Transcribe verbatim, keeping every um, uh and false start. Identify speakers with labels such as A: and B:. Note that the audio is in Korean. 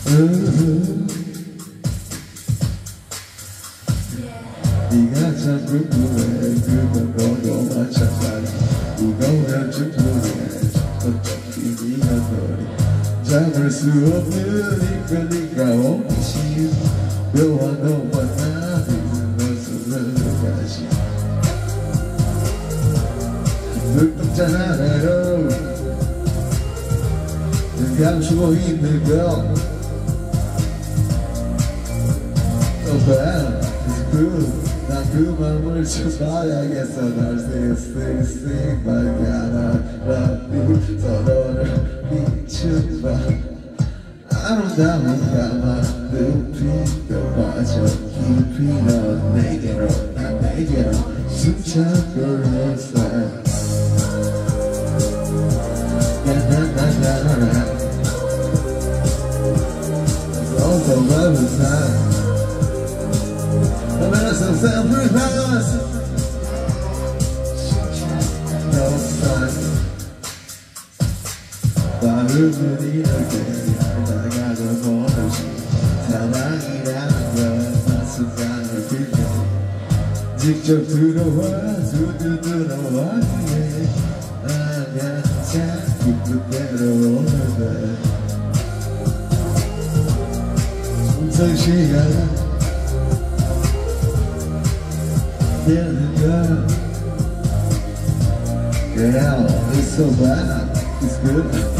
A: 네가 자꾸 그래 그건 너도 마찬가지 무거우면 충분해 어차피 네가 너를 잡을 수 없으니까 네가 오기 싫어 너와 너와 나는 너스를 가시 눈동자 하나로 눈 감추고 있는 거 So bad, it's good 난 그 맘을 쳐봐야겠어 날 싱싱싱만 가라라니 서로를 비춰봐 아름다운 가만 눈빛도 빠져 깊이 넌 내게로 난 내게로 숨차고 있어 야나나나나 It's all the time I'm so self-realized No sign 나를 그리는데 나가서 보는 사랑이라는 건 순간을 빌려 직접 들어와 두두 들어와 나가 자꾸 그대로 오는데 숨쉰 시간 feeling good. Yeah, it's so bad, it's good.